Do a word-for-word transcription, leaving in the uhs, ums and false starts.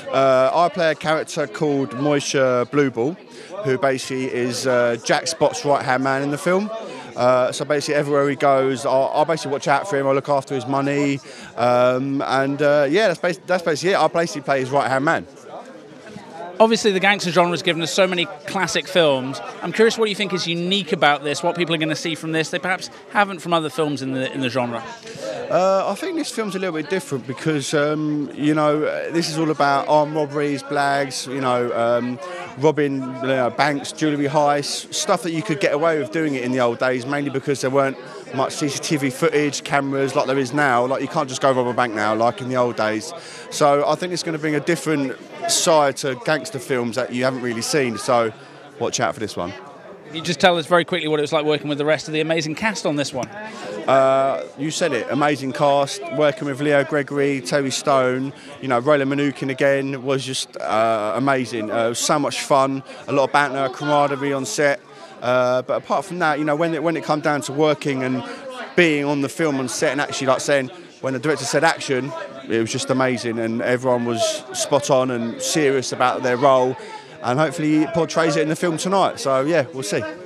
Uh, I play a character called Moisha Blueball, who basically is uh, Jack Spot's right-hand man in the film. Uh, so basically everywhere he goes, I'll, I'll basically watch out for him, I'll look after his money, um, and uh, yeah, that's basically, that's basically it. I'll basically play his right-hand man. Obviously, the gangster genre has given us so many classic films. I'm curious what you think is unique about this, what people are going to see from this they perhaps haven't from other films in the in the genre. Uh, I think this film's a little bit different because, um, you know, this is all about armed robberies, blags, you know, um, robbing you know, banks, jewellery heists, stuff that you could get away with doing it in the old days, mainly because there weren't much C C T V footage, cameras like there is now. Like, you can't just go rob a bank now like in the old days. So I think it's going to bring a different side to gangster films that you haven't really seen. So watch out for this one. Can you just tell us very quickly what it was like working with the rest of the amazing cast on this one? Uh, you said it, amazing cast, working with Leo Gregory, Terry Stone, you know, Roland Manukin again was just uh, amazing. Uh, it was so much fun, a lot of banter, camaraderie on set. Uh, but apart from that, you know, when it, when it comes down to working and being on the film on set and actually like saying, when the director said action, it was just amazing and everyone was spot on and serious about their role, and hopefully it portrays it in the film tonight. So yeah, we'll see.